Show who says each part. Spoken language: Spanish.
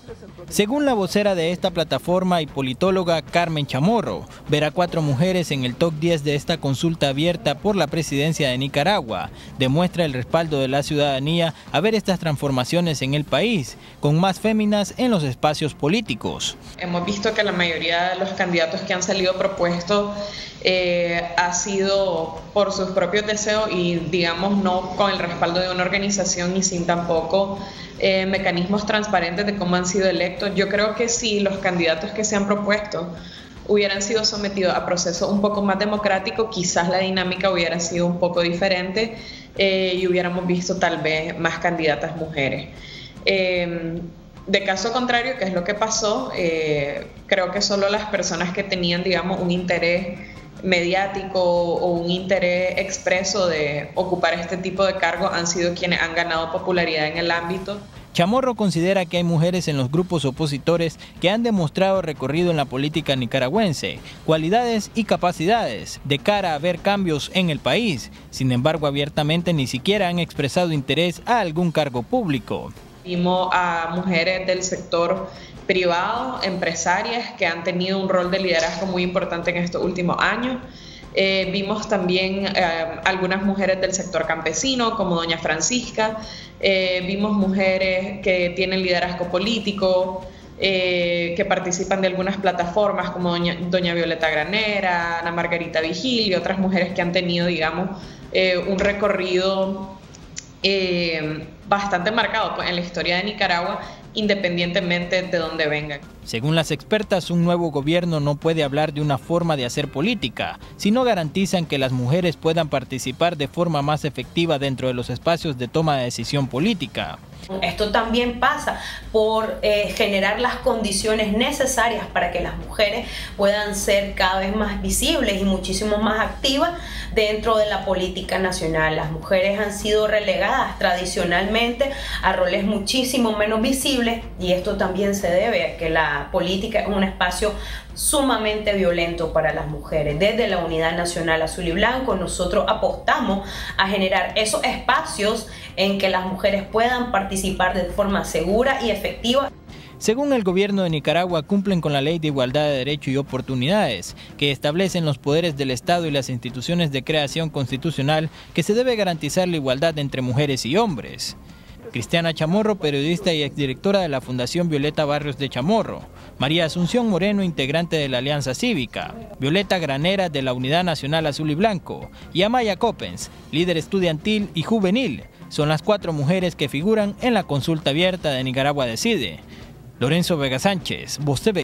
Speaker 1: Según la vocera de esta plataforma y politóloga Carmen Chamorro, ver a 4 mujeres en el top 10 de esta consulta abierta por la presidencia de Nicaragua demuestra el respaldo de la ciudadanía a ver estas transformaciones en el país, con más féminas en los espacios políticos.
Speaker 2: Hemos visto que la mayoría de los candidatos que han salido propuestos ha sido por sus propios deseos y digamos no con el respaldo de una organización y sin tampoco mecanismos transparentes de cómo han sido electos. Yo creo que si los candidatos que se han propuesto hubieran sido sometidos a procesos un poco más democráticos, quizás la dinámica hubiera sido un poco diferente y hubiéramos visto tal vez más candidatas mujeres. De caso contrario, ¿qué es lo que pasó? Creo que solo las personas que tenían, digamos, un interés mediático o un interés expreso de ocupar este tipo de cargos han sido quienes han ganado popularidad en el ámbito.
Speaker 1: Chamorro considera que hay mujeres en los grupos opositores que han demostrado recorrido en la política nicaragüense, cualidades y capacidades de cara a ver cambios en el país. Sin embargo, abiertamente ni siquiera han expresado interés a algún cargo público.
Speaker 2: Vimos a mujeres del sector privado, empresarias que han tenido un rol de liderazgo muy importante en estos últimos años. Vimos también algunas mujeres del sector campesino, como doña Francisca. Vimos mujeres que tienen liderazgo político, que participan de algunas plataformas, como doña Violeta Granera, Ana Margarita Vigil y otras mujeres que han tenido, digamos, un recorrido bastante marcado en la historia de Nicaragua, independientemente de dónde vengan.
Speaker 1: Según las expertas, un nuevo gobierno no puede hablar de una forma de hacer política, si no garantizan que las mujeres puedan participar de forma más efectiva dentro de los espacios de toma de decisión política.
Speaker 3: Esto también pasa por generar las condiciones necesarias para que las mujeres puedan ser cada vez más visibles y muchísimo más activas dentro de la política nacional. Las mujeres han sido relegadas tradicionalmente a roles muchísimo menos visibles y esto también se debe a que la política es un espacio sumamente violento para las mujeres. Desde la Unidad Nacional Azul y Blanco nosotros apostamos a generar esos espacios en que las mujeres puedan participar de forma segura y efectiva.
Speaker 1: Según el gobierno de Nicaragua, cumplen con la Ley de Igualdad de Derechos y Oportunidades, que establecen los poderes del Estado y las instituciones de creación constitucional que se debe garantizar la igualdad entre mujeres y hombres. Cristiana Chamorro, periodista y exdirectora de la Fundación Violeta Barrios de Chamorro. María Asunción Moreno, integrante de la Alianza Cívica. Violeta Granera, de la Unidad Nacional Azul y Blanco. Y Amaya Coppens, líder estudiantil y juvenil. Son las 4 mujeres que figuran en la consulta abierta de Nicaragua Decide. Lorenzo Vega Sánchez, Voz TV.